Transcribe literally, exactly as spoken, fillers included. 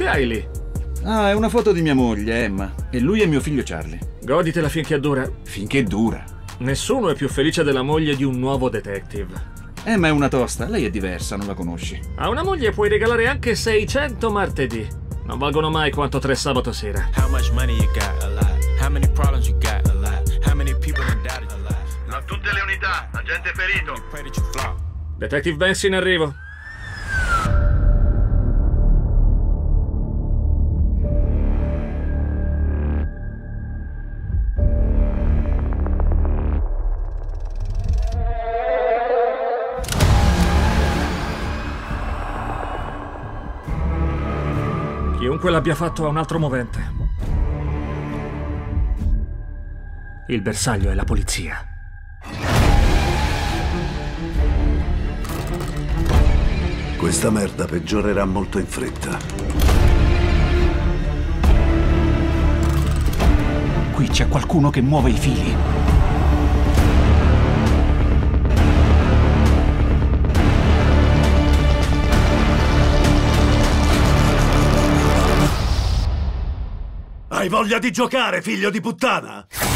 Che hai lì? Ah, è una foto di mia moglie, Emma. E lui è mio figlio Charlie. Goditela finché dura. Finché dura. Nessuno è più felice della moglie di un nuovo detective. Emma è una tosta, lei è diversa, non la conosci. A una moglie puoi regalare anche seicento martedì. Non valgono mai quanto tre sabato sera. How much money you got? A lot. How many problems you got? A lot. How many people that doubted you? A lot. A tutte le unità, agente ferito. Pray that you flop. Detective Benson in arrivo. Chiunque l'abbia fatto ha un altro movente. Il bersaglio è la polizia. Questa merda peggiorerà molto in fretta. Qui c'è qualcuno che muove i fili. Hai voglia di giocare, figlio di puttana?